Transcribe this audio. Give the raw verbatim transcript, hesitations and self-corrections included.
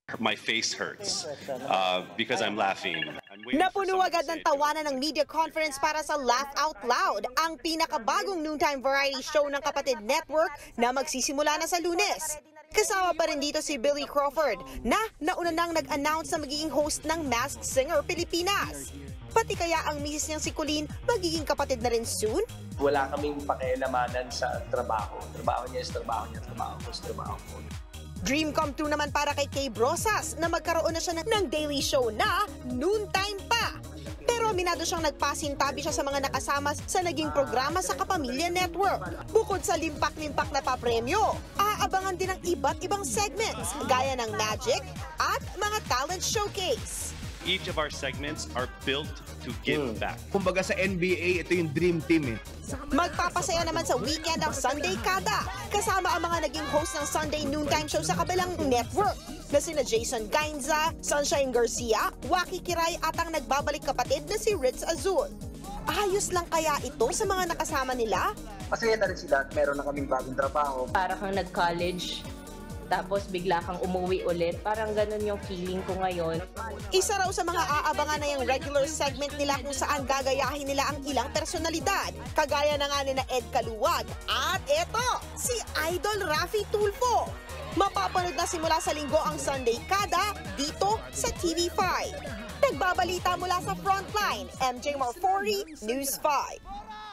My face hurts uh, because I'm laughing. Napuno agad ng tawanan ng media conference para sa Laugh Out Loud, ang pinakabagong noontime variety show ng Kapatid Network na magsisimula na sa Lunes. Kasama pa rin dito si Billy Crawford na nauna nang nag-announce na magiging host ng Masked Singer Pilipinas. Pati kaya ang misis niyang si Colleen magiging kapatid na rin soon? Wala kaming pakialamanan sa trabaho. Trabaho niya is trabaho niya, trabaho ko is trabaho ko. Dream come true naman para kay Kay Brosas na magkaroon na siya ng, ng daily show na noontime pa. Pero minado siyang nagpasintabi siya sa mga nakasama sa naging programa sa Kapamilya Network. Bukod sa limpak-limpak na papremyo, aabangan din ang iba't ibang segments gaya ng Magic at mga talent showcase. Each of our segments are built to give hmm. back. Kumbaga sa N B A, ito yung dream team eh. Magpapasaya naman sa weekend ang Sunday Kada, kasama ang mga naging host ng Sunday noontime show sa kabilang network na sina Jason Gainza, Sunshine Garcia, Waki Kiray at ang nagbabalik kapatid na si Ritz Azul. Ayos lang kaya ito sa mga nakasama nila? Masaya na rin sila at meron na kaming bagong trabaho. Para kang nag-college, tapos bigla kang umuwi ulit. Parang ganun yung feeling ko ngayon. Isa raw sa mga aabangan na yung regular segment nila kung saan gagayahin nila ang ilang personalidad. Kagaya na nga ni na Ed Kaluwag. At eto, si Idol Raffy Tulfo. Mapapanood na simula sa linggo ang Sunday Kada dito sa T V five. Nagbabalita mula sa Frontline, M J Marfori, News five.